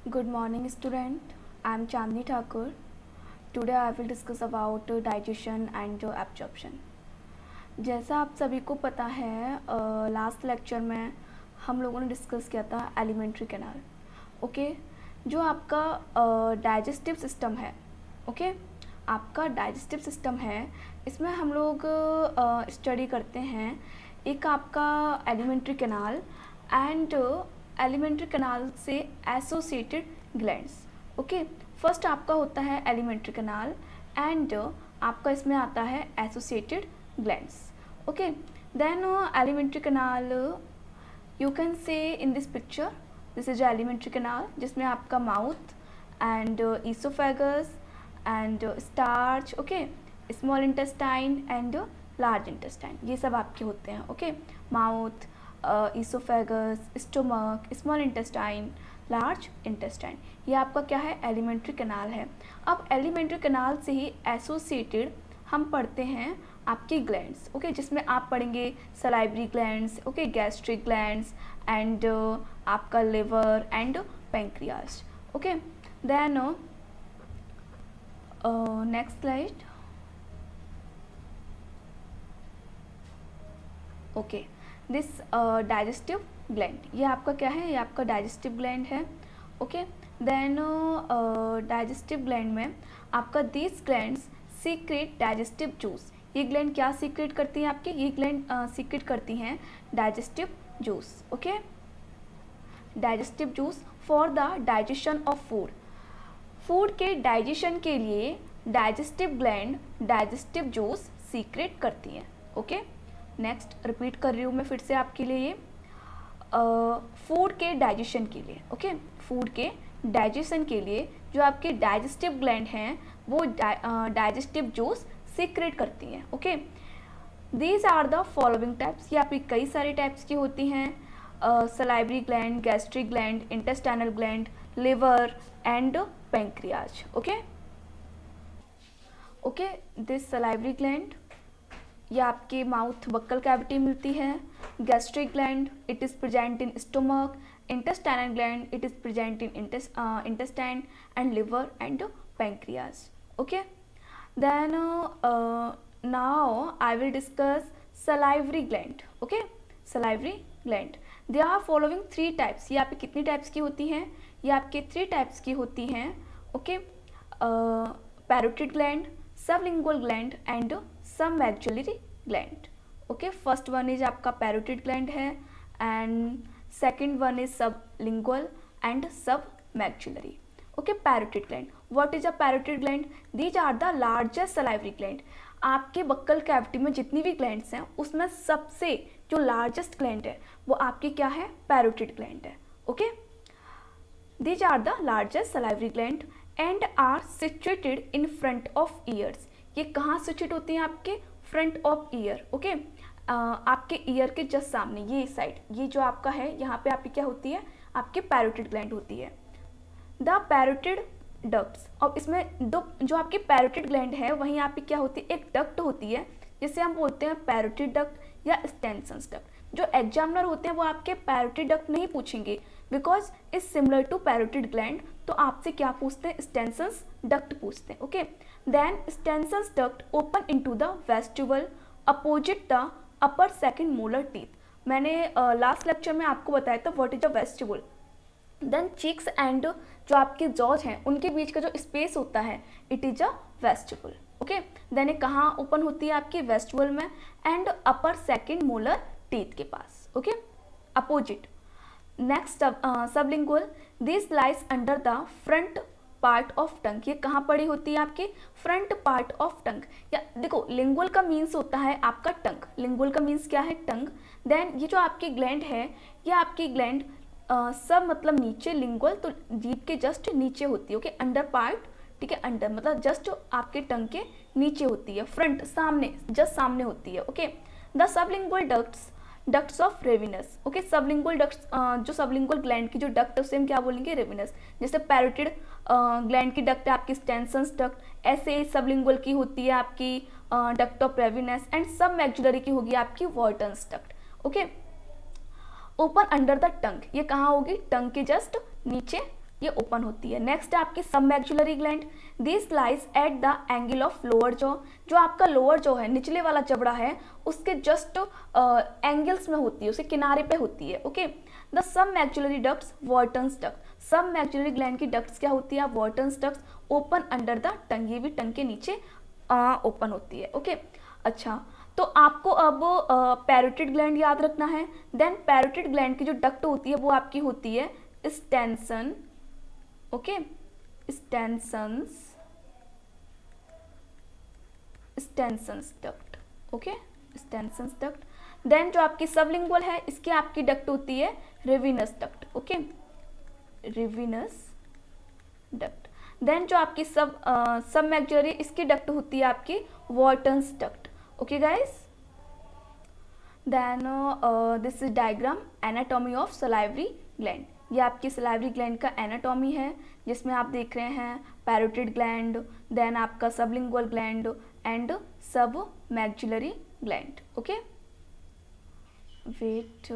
Good morning, student. I am Chandni Thakur. Today I will discuss about digestion and absorption. जैसा आप सभी को पता है, लास्ट लेक्चर में हम लोगों ने डिस्कस किया था एलिमेंट्री कैनाल. ओके, जो आपका डाइजेस्टिव सिस्टम है, ओके, आपका डाइजेस्टिव सिस्टम है, इसमें हम लोग स्टडी करते हैं एक आपका alimentary canal and alimentary canal से एसोसिएटेड ग्लैंड्स. ओके, फर्स्ट आपका होता है एलिमेंट्री कैनाल एंड आपका इसमें आता है associated glands. Okay, then alimentary canal you can see in this picture, this is alimentary canal जिसमें आपका mouth and oesophagus and starch, okay, small intestine and large intestine, ये सब आपके होते हैं. Okay, mouth, oesophagus, stomach, small intestine, large intestine, ये आपका क्या है, एलिमेंट्री कैनाल है. अब एलिमेंट्री कैनाल से ही एसोसिएटेड हम पढ़ते हैं आपकी ग्लैंड्स. ओके, जिसमें आप पढ़ेंगे salivary glands, okay, gastric glands and आपका liver and pancreas. Okay, then next slide. Okay, this digestive gland, ये आपका क्या है, ये आपका डाइजेस्टिव ग्लैंड है. ओके, देन डाइजेस्टिव ग्लैंड में आपका this glands secrete digestive juice. ये ग्लैंड क्या सीक्रेट करती हैं आपके, ये ग्लैंड सीक्रेट करती हैं digestive juice. Okay, digestive juice for the digestion of food. Food के डाइजेशन के लिए digestive gland digestive juice secrete करती हैं. ओके, नेक्स्ट रिपीट कर रही हूँ मैं फिर से आपके लिए, ये फूड के डाइजेशन के लिए. ओके, फूड के डाइजेशन के लिए जो आपके डाइजेस्टिव ग्लैंड हैं वो डाइजेस्टिव जूस सीक्रेट करती हैं. Okay, these are the following types, ये आपकी कई सारे टाइप्स की होती हैं. Salivary gland, gastric gland, intestinal gland, liver and pancreas. Okay, okay, this salivary gland ये आपके माउथ बक्कल कैविटी मिलती है. Gastric gland it is present in stomach. Intestinal gland it is present in intestine and liver and pancreas. Okay, then now I will discuss salivary gland. Okay, salivary gland, they are following 3 types. ये आपकी कितनी types की होती हैं, ये आपके 3 types की होती हैं. Okay, parotid gland, sublingual gland and submaxillary gland. Okay, first one is आपका पैरोटिड ग्लैंड है and second one is sublingual and submaxillary. Okay, parotid gland, what is a parotid gland, these are the largest salivary gland. आपके buccal cavity में जितनी भी glands हैं उसमें सबसे जो लार्जेस्ट ग्लैंड है वो आपकी क्या है, पैरोटिड ग्लैंड है. Okay, these are the largest salivary gland and are situated in front of ears. ये कहाँ सिचुएट होती हैं, आपके फ्रंट ऑफ ईयर. ओके, आपके ईयर के जस्ट सामने ये साइड, ये जो आपका है यहाँ पे आपकी क्या होती है, आपके पैरोटिड ग्लैंड होती है. द पैरोटिड डक्ट्स, और इसमें दो जो आपकी पैरोटिड ग्लैंड है वहीं आपकी क्या होती है, एक डक्ट होती है जिसे हम बोलते हैं पैरोटिड डक्ट या स्टेनसन्स डक्ट. जो एग्जामिनर होते हैं वो आपके पैरोटिड डक्ट नहीं पूछेंगे because is similar to parotid gland, तो आपसे क्या पूछते हैं, स्टेनसन्स डक्ट पूछते हैं. Okay, then Stensen's duct open into the vestibule opposite the upper second molar teeth. मैंने लास्ट लेक्चर में आपको बताया था what is a vestibule. Then cheeks and जो आपके जॉज हैं उनके बीच का जो स्पेस होता है it is a vestibule. Okay, then ये कहाँ ओपन होती है, आपकी वेस्टिबल में and upper second molar teeth के पास. Okay, opposite. Next sublingual, this lies under the front part of tongue. ये कहाँ पड़ी होती है, आपके फ्रंट पार्ट ऑफ टंग. या देखो, लिंगुअल का मीन्स होता है आपका टंग, लिंगुअल का मीन्स क्या है, टंग. देन ये जो आपकी ग्लैंड है ये आपकी ग्लैंड सब मतलब नीचे, लिंगुअल तो जीभ के जस्ट नीचे होती है. ओके, अंडर पार्ट, ठीक है, अंडर मतलब जस्ट आपके टंग के नीचे होती है, फ्रंट सामने, जस्ट सामने होती है. Okay, the sublingual ducts of Rivinus. Okay, sublingual ducts, जो सबलिंगुअल ग्लैंड की जो डक्ट है उसे हम क्या बोलेंगे, रेविनस. जैसे पैरोटिड ग्लैंड की डक्ट है आपकी स्टेनसन्स डक्ट, ऐसे सबलिंगुअल की होती है आपकी duct of Rivinus and submaxillary की होगी आपकी Wharton's duct. Okay, open under the tongue, ये कहाँ होगी, टंग के जस्ट नीचे ये ओपन होती है। नेक्स्ट है आपकी submaxillary gland, this lies at the angle of lower jaw, जो आपका लोअर जॉ है, निचले वाला जबड़ा है, उसके जस्ट एंगल्स में होती है, उसके किनारे पे होती है। Okay, the submaxillary ducts Wharton's duct, submaxillary gland की डक्ट्स क्या होती है, Wharton's ducts, open under the tongue, ये भी टंग के नीचे ओपन होती है। ओके, अच्छा, तो आपको अब पैरोटिड ग्लैंड याद रखना है। देन पैरोटिड ग्लैंड की जो डक्ट होती है वो आपकी होती है Stensen, okay, Stensen's duct, okay, Stensen's duct. Then जो आपकी सबलिंगुअल है, इसकी आपकी डक्ट होती है Rivinus duct, okay, Rivinus duct. Then जो आपकी सबमैक्सिलरी, इसकी डक्ट होती है आपकी Wharton's duct. Okay guys, then this is diagram anatomy of salivary gland, ये आपकी सलाइवरी ग्लैंड का एनाटॉमी है, जिसमें आप देख रहे हैं पैरोटिड ग्लैंड, देन आपका sublingual gland and submaxillary gland. Okay, wait,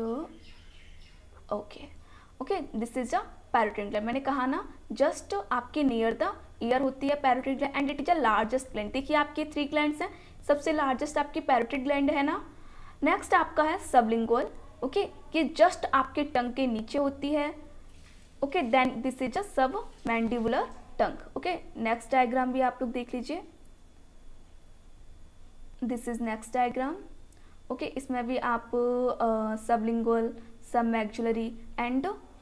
okay, this is a parotid gland. मैंने कहा ना, जस्ट आपके नियर द ईयर होती है parotid gland and it is a largest gland. देखिए आपके 3 ग्लैंड्स हैं, सबसे लार्जेस्ट आपकी पैरोटिड ग्लैंड है ना। नेक्स्ट आपका है सबलिंगुअल, ओके, ये जस्ट आपके टंग के नीचे होती है। Okay, then this is a submandibular tongue. Okay, next diagram भी आप लोग देख लीजिए, this is next diagram. Okay, इसमें भी आप सबलिंगुअल, सबमैक्सिलरी एंड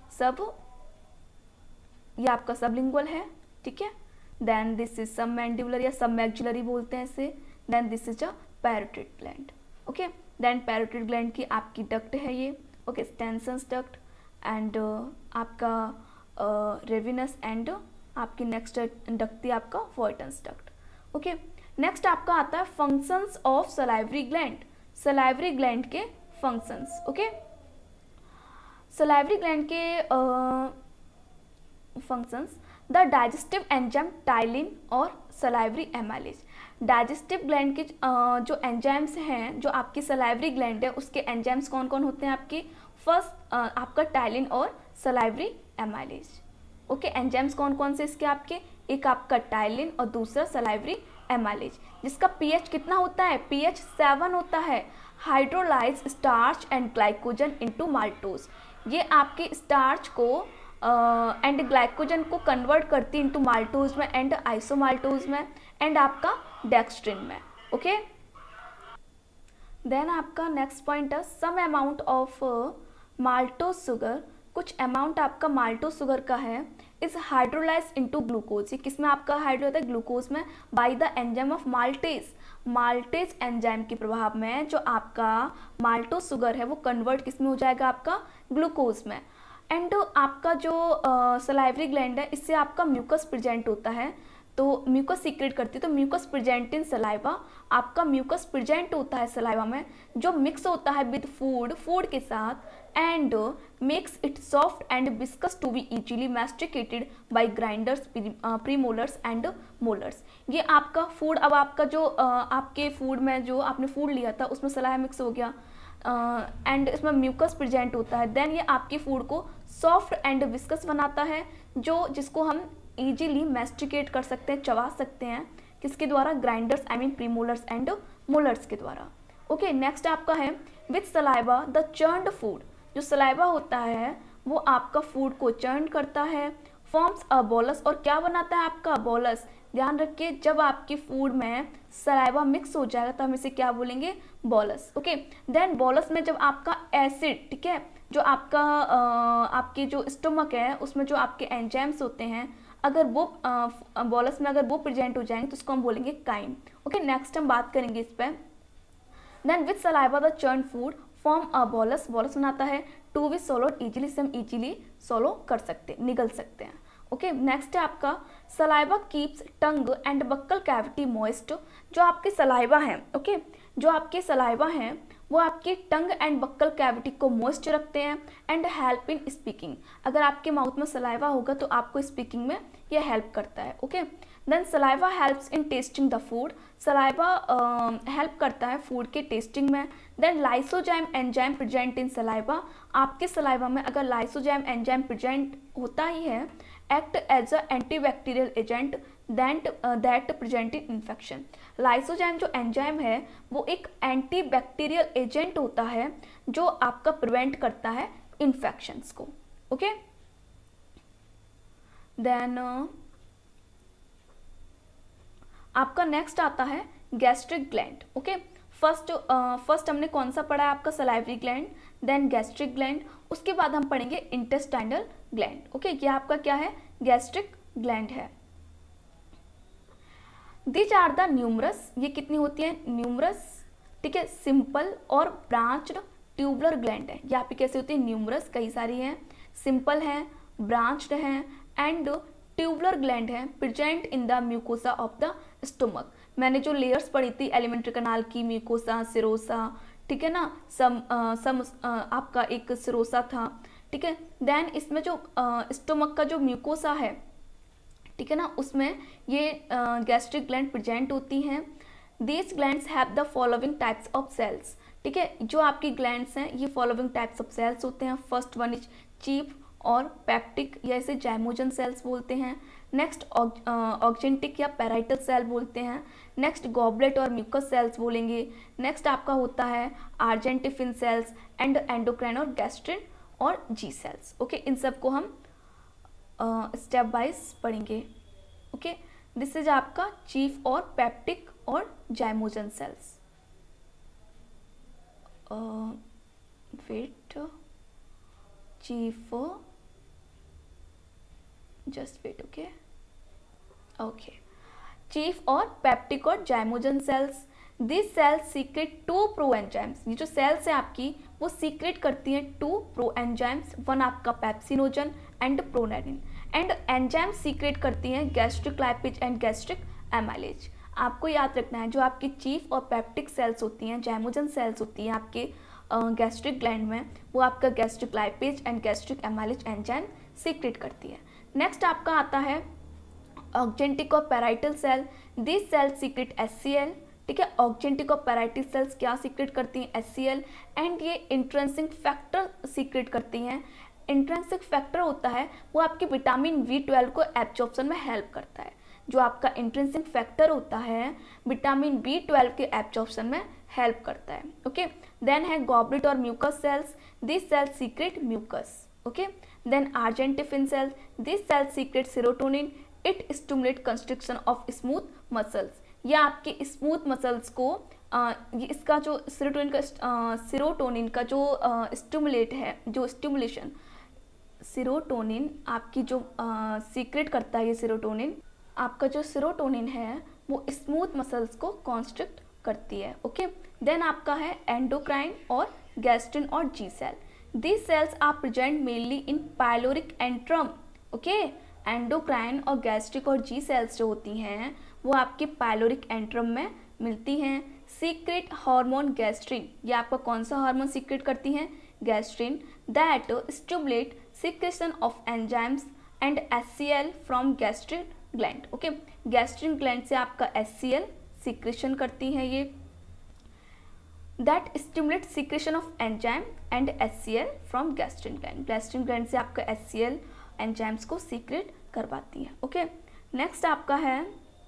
ये आपका सबलिंगुअल है, ठीक है। देन दिस इज सबमैंडिबुलर या सबमैक्सिलरी बोलते हैं इसे। Then this is a parotid gland. Okay, then parotid gland की आपकी डक्ट है ये, ओके, स्टेंसन्स डक्ट एंड आपका रेविनस एंड आपकी नेक्स्ट डक्ट थी आपका वॉर्टन्स डक्ट। ओके, नेक्स्ट आपका आता है functions of salivary gland, salivary gland के फंक्शंस। ओके, सलाइवरी ग्लैंड के functions, the digestive enzyme ptyalin और सलाइवरी एमाइलेज। डाइजेस्टिव ग्लैंड के जो एंजाइम्स हैं, जो आपकी सलाइवरी ग्लैंड है, उसके एंजाइम्स कौन कौन होते हैं आपके, फर्स्ट आपका टाइलिन और सलाइवरी एमाइलेज। ओके, एंजाइम्स कौन कौन से इसके आपके, एक आपका टाइलिन और दूसरा सलाइवरी एमाइलेज, जिसका पीएच कितना होता है, पीएच 7 होता है। Hydrolyse starch and glycogen into maltose, ये आपके स्टार्च को एंड ग्लाइकोजन को कन्वर्ट करती इनटू माल्टोज में एंड आइसोमाल्टोज में एंड आपका डेक्स्ट्रिन में। ओके, देन आपका नेक्स्ट पॉइंट है some amount of maltose sugar, कुछ अमाउंट आपका माल्टोज शुगर का है, इज हाइड्रोलाइज इनटू ग्लूकोज। ये किसमें आपका हाइड्रो होता है, ग्लूकोज में, by the enzyme of maltase. Maltase enzyme के प्रभाव में जो आपका माल्टोज शुगर है वो कन्वर्ट किसमें हो जाएगा, आपका ग्लूकोज में। एंड आपका जो सलाइवरी ग्लैंड है, इससे आपका म्यूकस प्रेजेंट होता है, तो म्यूकस सीक्रेट करती है, तो म्यूकस प्रेजेंट इन सलाइवा, आपका म्यूकस प्रेजेंट होता है सलाइवा में, जो मिक्स होता है विद फूड के साथ and makes it soft and viscous to be easily masticated by grinders, premolars and molars. ये आपका फूड, अब आपका जो आपके फूड में जो आपने फूड लिया था उसमें सलाइवा मिक्स हो गया एंड इसमें म्यूकस प्रेजेंट होता है, देन ये आपकी फूड को सॉफ्ट एंड विस्कस बनाता है, जिसको हम इजीली मैस्टिकेट कर सकते हैं, चबा सकते हैं, किसके द्वारा, grinders, I mean premolars and molars के द्वारा। ओके, नेक्स्ट आपका है with saliva the churned food, जो सलाइवा होता है वो आपका फूड को चर्न करता है, फॉर्म्स अ बोलस, और क्या बनाता है आपका बोलस। ध्यान रखिए, जब आपकी फूड में सलाइवा मिक्स हो जाएगा तो हम इसे क्या बोलेंगे, बोलस। ओके, देन बोलस में जब आपका एसिड, ठीक है, जो आपका आपकी जो स्टोमक है उसमें जो आपके एंजाइम्स होते हैं, अगर वो बोलस में अगर वो प्रेजेंट हो जाएंगे तो उसको हम बोलेंगे काइम। ओके, नेक्स्ट हम बात करेंगे इस पर। Then with saliva the churn food form a bolus, bolus बनाता है, टू बी सोलोड इजीली, से हम इजीली सोलो कर सकते हैं, निगल सकते हैं। ओके, नेक्स्ट है आपका saliva keeps tongue and buccal cavity moist, जो आपके सलाइवा हैं, ओके, जो आपके सलाइवा हैं वो आपकी टंग एंड बक्कल कैविटी को मॉइस्ट रखते हैं एंड हेल्प इन स्पीकिंग। अगर आपके माउथ में सलाइवा होगा तो आपको स्पीकिंग में ये हेल्प करता है। Okay, then saliva helps in tasting the food, saliva help करता है फूड के टेस्टिंग में। Then lysozyme enzyme present in saliva, आपके सलाइवा में अगर लाइसोजाइम एंजाइम प्रेजेंट होता ही है act as a antibacterial agent that prevent infection. Lysozyme जो एंजाइम है वो एक एंटीबैक्टीरियल एजेंट होता है जो आपका प्रिवेंट करता है इन्फेक्शंस को। ओके, देन आपका नेक्स्ट आता है गैस्ट्रिक ग्लैंड। ओके, फर्स्ट हमने कौन सा पढ़ा है आपका salivary gland, then gastric gland, उसके बाद हम पढ़ेंगे इंटेस्टाइनल ग्लैंड। ओके, ये आपका क्या है, गैस्ट्रिक ग्लैंड है। दीज आर द न्यूमरस, ये कितनी होती है, न्यूमरस, ठीक है, सिंपल और ब्रांच्ड ट्यूबुलर ग्लैंड है। यहाँ पे कैसे होती है, न्यूमरस कई सारी हैं, सिंपल हैं, ब्रांच्ड हैं एंड ट्यूबुलर ग्लैंड है present in the mucosa of the stomach. मैंने जो लेयर्स पढ़ी थी एलिमेंट्री कनाल की, म्यूकोसा, सिरोसा, ठीक है ना, आपका एक सिरोसा था, ठीक है। देन इसमें जो स्टोमक का जो म्यूकोसा है, ठीक है ना, उसमें ये गैस्ट्रिक ग्लैंड प्रेजेंट होती हैं। These glands have the following types of cells, ठीक है, जो आपकी ग्लैंड्स हैं ये फॉलोइंग टाइप्स ऑफ सेल्स होते हैं। फर्स्ट वन इज चीफ और पेप्टिक या इसे जाइमोजन सेल्स बोलते हैं। नेक्स्ट ऑक्जेंटिक या पैराइटल सेल बोलते हैं। नेक्स्ट गॉबलेट और म्यूकस सेल्स बोलेंगे। नेक्स्ट आपका होता है आर्जेंटिफिन सेल्स एंड एंडोक्राइन और गैस्ट्रिन और जी सेल्स। ओके, इन सब को हम स्टेप वाइज पढ़ेंगे। ओके, दिस इज आपका चीफ और पेप्टिक और zymogen cells. Wait, chief, just wait, okay, chief और पेप्टिक और zymogen sales, this cells secrete 2 proenzymes. ये जो सेल्स है आपकी वो सीक्रेट करती हैं 2 प्रोएंजाइम्स, वन आपका pepsinogen and prorennin, and enzyme secrete करती हैं gastric lipase and gastric amylase. आपको याद रखना है जो आपकी चीफ और पेप्टिक सेल्स होती हैं, जाइमोजन सेल्स होती हैं आपके गैस्ट्रिक ग्लैंड में, वो आपका gastric lipase and gastric amylase enzyme secrete करती है। नेक्स्ट आपका आता है ऑक्जेंटिक और parietal cell, this cell secrete HCl, ठीक है। ऑक्जेंटिक और पैराइटल सेल्स क्या सीक्रेट करती हैं, HCl, एंड ये इंट्रिंसिक फैक्टर सीक्रेट करती हैं। इंट्रिंसिक फैक्टर होता है वो आपके विटामिन B12 को एब्जॉर्प्शन में हेल्प करता है। जो आपका इंट्रिंसिक फैक्टर होता है विटामिन B12 के एब्जॉर्प्शन में हेल्प करता है। ओके, देन है गॉबलेट और mucus cells, this cell secrete mucus. Okay, then argentaffin cells, this cell secrete serotonin, it stimulate construction of smooth muscles. या आपके स्मूथ मसल्स को ये इसका जो सेरोटोनिन का जो स्टिमुलेट है, जो स्टिमुलेशन सेरोटोनिन आपकी जो सीक्रेट करता है, ये सेरोटोनिन आपका जो सेरोटोनिन है वो स्मूथ मसल्स को कॉन्स्ट्रिक्ट करती है। ओके, देन आपका है एंडोक्राइन और गैस्ट्रिन और G cell, this cells are present mainly in pyloric antrum. Okay, endocrine और गैस्ट्रिक और जी सेल्स जो होती हैं वो आपके पाइलोरिक एंट्रम में मिलती हैं। सीक्रेट हार्मोन गैस्ट्रिन, ये आपका कौन सा हार्मोन सीक्रेट करती हैं, gastrin, that stimulate secretion of enzymes and HCl from gastric gland. Okay, gastric gland से आपका HCl सीक्रेशन करती है ये, that stimulate secretion of enzyme and HCl from gastric gland. Gastric gland से आपका HCl एंजाइम्स को सीक्रेट करवाती है। ओके, नेक्स्ट आपका है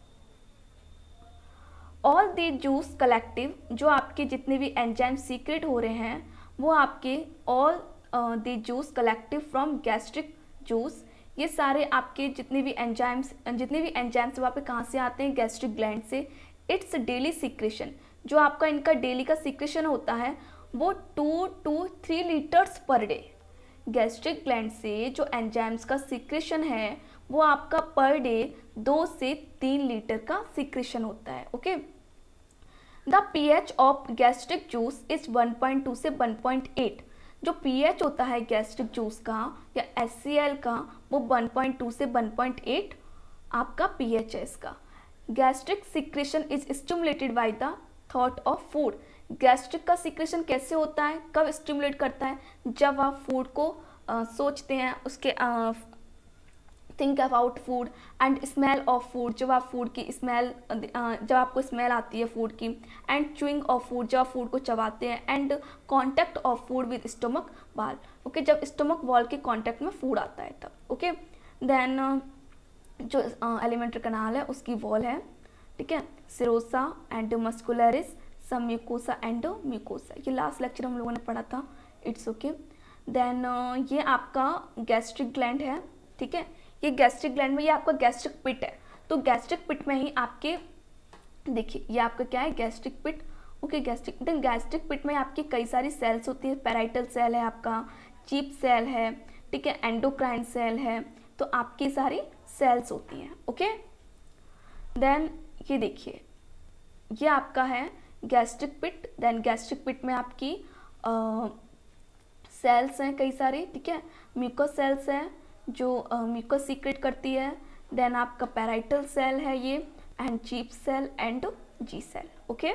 ऑल द जूस कलेक्टिव, जो आपके जितने भी एंजाइम सीक्रेट हो रहे हैं वो आपके all the juice collective from gastric juice, ये सारे आपके जितने भी एंजाइम्स वहाँ पे कहाँ से आते हैं, गैस्ट्रिक ग्लैंड से। इट्स डेली सीक्रेशन, जो आपका इनका डेली का सीक्रेशन होता है वो 2 to 3 litres per day. Gastric gland से जो एंजाइम्स का सीक्रेशन है वो आपका पर डे 2 से 3 लीटर का सीक्रेशन होता है। Okay, the pH of gastric juice is 1.2 से 1.8। जो pH होता है गैस्ट्रिक जूस का या HCl का वो 1.2 से 1.8 आपका pH है इसका। Gastric secretion is stimulated by the thought of food. Gastric का सीक्रेशन कैसे होता है, कब स्टिमुलेट करता है, जब आप फूड को सोचते हैं, उसके think about food and smell of food, जब आप फूड की स्मेल, जब आपको स्मेल आती है फूड की, एंड च्यूइंग ऑफ फूड, जब आप फूड को चबाते हैं, and contact of food with stomach wall. Okay, जब स्टमक वॉल के कॉन्टैक्ट में फूड आता है तब। ओके, देन जो एलिमेंट्री कनाल है उसकी वॉल है, ठीक है, serosa and muscularis, submucosa and mucosa, ये लास्ट लेक्चर हम लोगों ने पढ़ा था, इट्स ओके। देन ये आपका गैस्ट्रिक ग्लैंड है, ठीक है, ये गैस्ट्रिक ग्लैंड में ये आपका गैस्ट्रिक पिट है, तो गैस्ट्रिक पिट में ही आपके देखिए ये आपका क्या है, gastric pit, okay, gastric, then gastric pit में आपकी कई सारी सेल्स होती है, पैराइटल सेल है आपका, चीफ सेल है, ठीक है, एंडोक्राइन सेल है, तो आपकी सारी सेल्स होती हैं, ओके। देन ये देखिए ये आपका है gastric pit, then gastric pit में आपकी सेल्स हैं कई सारी, ठीक है, म्यूकस सेल्स हैं जो म्यूकस सीक्रेट करती है, देन आपका पैराइटल सेल है ये, and chief cell and G cell, okay.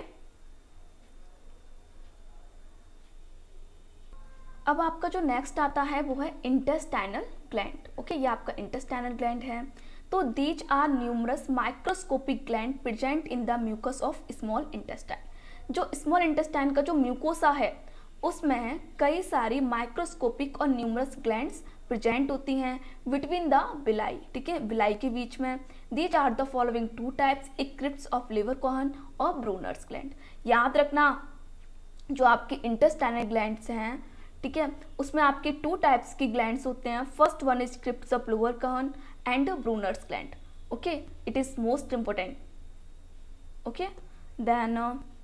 अब आपका जो नेक्स्ट आता है वो है इंटेस्टाइनल ग्लैंड, ओके, ये आपका इंटेस्टाइनल ग्लैंड है। तो these are numerous microscopic gland present in the mucus of small intestine. जो स्मॉल इंटेस्टाइन का जो म्यूकोसा है उसमें कई सारी माइक्रोस्कोपिक और न्यूमरस ग्लैंड्स प्रेजेंट होती हैं बिटवीन द विलाई, ठीक है, विलाई के बीच में। These are the following two types, एक क्रिप्स ऑफ लिवर कोहन और ब्रूनर्स ग्लैंड। याद रखना जो आपकी इंटेस्टाइनल ग्लैंड्स हैं, ठीक है, उसमें आपके टू टाइप्स की ग्लैंड्स होते हैं, first one is crypts of Lieberkuhn and Brunner's gland, okay, it is most important, okay. Then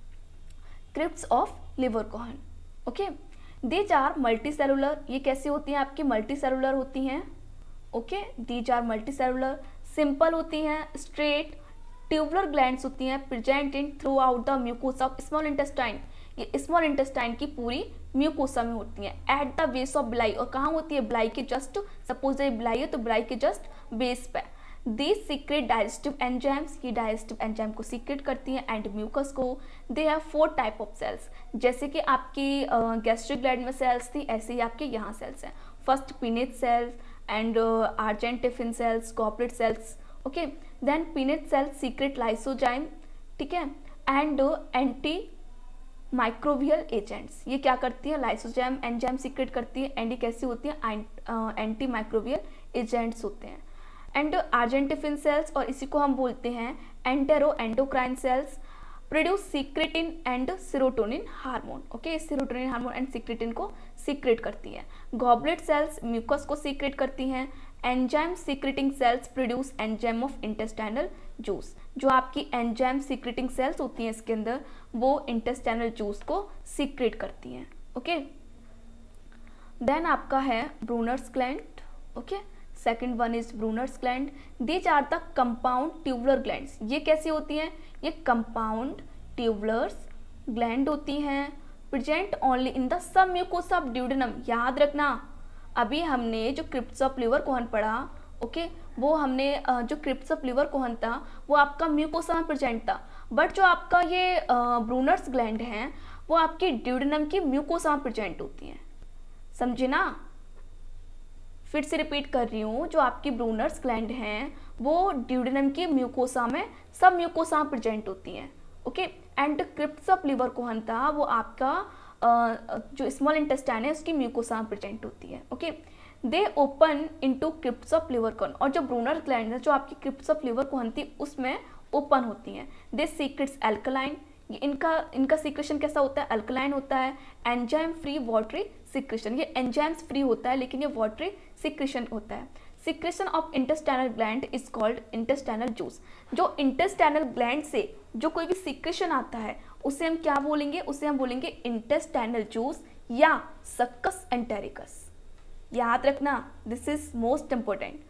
crypts of Lieberkuhn, okay, these are multicellular, ये कैसी होती हैं आपकी, मल्टी सेलुलर होती हैं, okay, these are multicellular, simple होती हैं, straight tubular glands होती हैं, present in throughout the mucosa of small intestine, ये स्मॉल इंटेस्टाइन की पूरी म्यूकोसा में होती हैं, एट द बेस ऑफ बिलाई, और कहाँ होती है, बिलाई के जस्ट, सपोज ये बिलाई है तो बिलाई के जस्ट बेस पे। दीज सीक्रेट डाइजेस्टिव एंजाइम्स, ये डाइजेस्टिव एंजाइम को सीक्रेट करती हैं एंड म्यूकस को। They have 4 type of cells, जैसे कि आपकी गैस्ट्रिक ग्लैंड में सेल्स थी ऐसे ही आपके यहाँ सेल्स हैं, first Paneth cells and argentaffin cells, goblet cells, okay. Then Paneth cells secrete lysozyme, ठीक है, एंड एंटी माइक्रोबियल एजेंट्स, ये क्या करती है, लाइसोजाइम एंजाइम सीक्रेट करती है, एंड ये कैसी होती है, एंटी माइक्रोबियल एजेंट्स होते हैं। एंड आर्जेंटिफिन सेल्स, और इसी को हम बोलते हैं enteroendocrine cells, produce secretin and serotonin hormone, okay, serotonin hormone and secretin को सीक्रेट करती है। गॉबलेट सेल्स म्यूकस को सीक्रेट करती हैं। Enzyme secreting cells produce enzyme of intestinal juice, जो आपकी एंजाइम सीक्रेटिंग सेल्स होती हैं इसके अंदर वो इंटेस्टाइनल जूस को सीक्रेट करती हैं, ओके। देन आपका है Brunner's gland, okay, second one is Brunner's gland. These are the compound tubular glands, ये कैसी होती हैं, ये कंपाउंड ट्यूबुलर्स ग्लैंड होती हैं, present only in the submucosa of duodenum. याद रखना अभी हमने जो क्रिप्स ऑफ लिवर कोहन पढ़ा, ओके, वो हमने जो क्रिप्स ऑफ लिवर कोहन था वो आपका म्यूकोसा में प्रेजेंट था, बट जो आपका ये ब्रूनर्स ग्लैंड हैं वो आपके ड्यूडेनम की म्यूकोसा में प्रेजेंट होती हैं, समझे ना। फिर से रिपीट कर रही हूँ, जो आपकी ब्रूनर्स ग्लैंड हैं वो ड्यूडेनम की म्यूकोसा में, सब म्यूकोसा में प्रेजेंट होती हैं, okay. And crypts of Lieberkuhn था वो आपका जो स्मॉल इंटेस्टाइन है उसकी म्यूकोसा में प्रेजेंट होती है, okay. They open into crypts of Lieberkuhn, और जो ब्रूनर ग्लैंड है जो आपकी क्रिप्स ऑफ लिवर कोहन थी उसमें ओपन होती हैं। दे सीक्रेट्स एल्कलाइन, इनका सीक्रेशन कैसा होता है, अल्कलाइन होता है। एंजाइम फ्री वाटरी सीक्रेशन, ये एंजाइम्स फ्री होता है लेकिन ये वाटरी सीक्रेशन होता है। Secretion of intestinal gland is called intestinal juice, जो इंटेस्टाइनल ग्लैंड से जो कोई भी सीक्रेशन आता है उसे हम क्या बोलेंगे, उसे हम बोलेंगे इंटेस्टाइनल जूस या सक्कस एंटेरिकस। याद रखना, this is most important.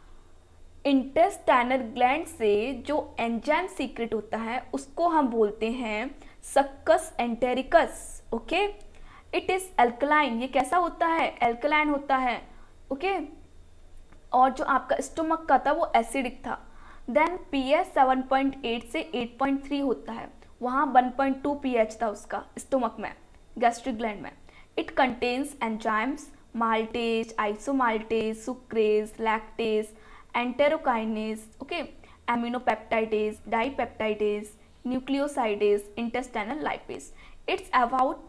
Intestinal gland से जो एंजाइम सीक्रेट होता है उसको हम बोलते हैं succus entericus, okay. It is alkaline, ये कैसा होता है, एल्कलाइन होता है, ओके। और जो आपका स्टोमक का था वो एसिडिक था। देन pH 7.8 से 8.3 होता है, वहाँ 1.2 pH था उसका स्टोमक में, गैस्ट्रिक ग्लैंड में। It contains enzymes maltase, isomaltase, sucrase, lactase, enterokinase, okay, aminopeptidase, dipeptidase, nucleosidase, intestinal lipase. It's about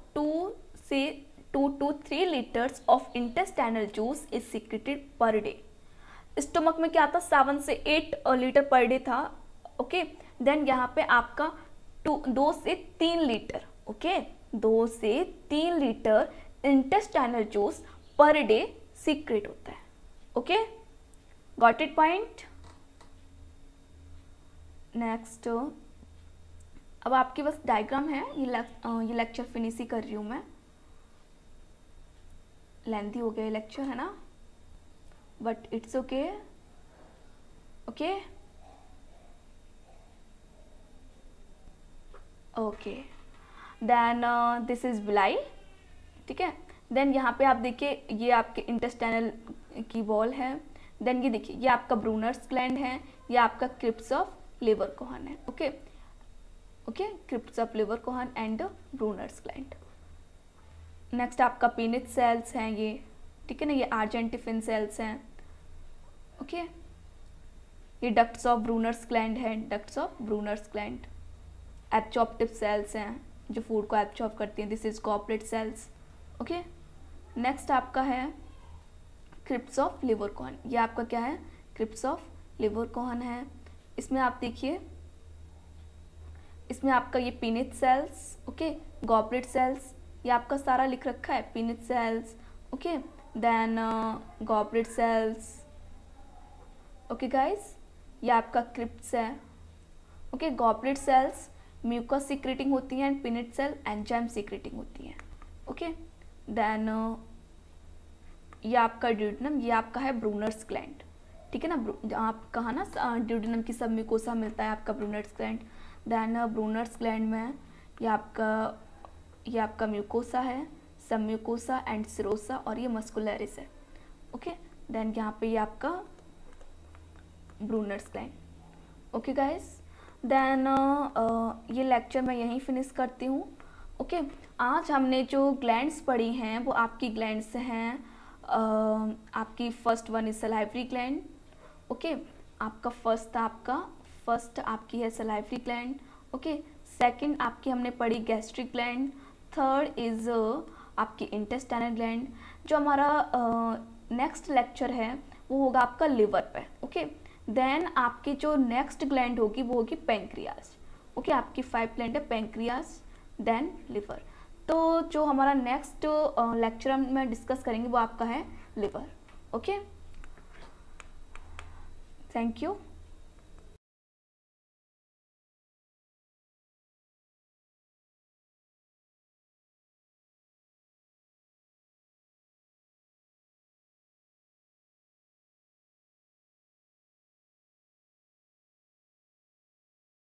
2 to 3 liters of intestinal juice is secreted per day। Stomach में क्या था, 7 से 8 लीटर पर डे था, okay. Then यहाँ पे आपका 2 से 3 litre, okay, 2 से 3 litre intestinal juice per day secrete होता है, okay, got it point. Next, अब आपके पास डायग्राम है, ये लेक्चर फिनिश ही कर रही हूँ मैं, लेंथी हो गया लेक्चर है ना, but it's okay, okay okay. Then this is villi, ठीक है। देन यहाँ पे आप देखिए ये आपके इंटेस्टाइनल की वॉल है। देन ये देखिए ये आपका ब्रूनर्स ग्लैंड है, ये आपका क्रिप्स ऑफ लिवर कोहन है, okay okay, crypts of Lieberkuhn and Brunner's gland. Next आपका पीनिथ सेल्स हैं ये, ठीक है ना, ये आर्जेंटिफिन सेल्स हैं, ओके। ये डक्ट्स ऑफ ब्रूनर्स ग्लैंड है, ducts of Brunner's gland. Absorptive cells हैं जो फूड को एब्जॉर्ब करती हैं, this is goblet cells, okay. Next आपका है क्रिप्स ऑफ लिवर कोहन, ये आपका क्या है, क्रिप्स ऑफ लिवर कोहन है। इसमें आप देखिए, इसमें आपका ये Paneth cells, okay, goblet cells, ये आपका सारा लिख रखा है, Paneth cells, okay, then goblet cells, okay guys, ये आपका क्रिप्स है, okay. Goblet cells mucus secreting होती हैं and Paneth cell enzyme secreting होती हैं, ओके। देन ये आपका ड्यूडेनम, ये आपका है ब्रूनर्स ग्लैंड, ठीक है ना, आप कहा ना ड्यूडेनम की सब म्यूकोसा मिलता है आपका Brunner's gland. Then Brunner's gland में ये आपका म्यूकोसा है, सब म्यूकोसा एंड सिरोसा, और ये मस्कुलरिस है, ओके। देन यहाँ पे ये आपका ब्रूनर्स ग्लैंड, ओके गाइस। देन ये लेक्चर मैं यहीं फिनिश करती हूँ, ओके। आज हमने जो ग्लैंड्स पढ़ी हैं वो आपकी ग्लैंड्स हैं, आपकी first one is salivary gland, okay, आपका फर्स्ट आपकी है सलाइवरी ग्लैंड, ओके। सेकंड आपकी हमने पढ़ी गैस्ट्रिक ग्लैंड, थर्ड इज आपकी इंटेस्टाइनल ग्लैंड। जो हमारा नेक्स्ट लेक्चर है वो होगा आपका लिवर पे, ओके। देन आपकी जो नेक्स्ट ग्लैंड होगी वो होगी पेंक्रियास, ओके। आपकी 5 ग्लैंड है, पेंक्रियास, देन लिवर। तो जो हमारा नेक्स्ट लेक्चर में डिस्कस करेंगे वो आपका है लिवर, ओके। Thank you.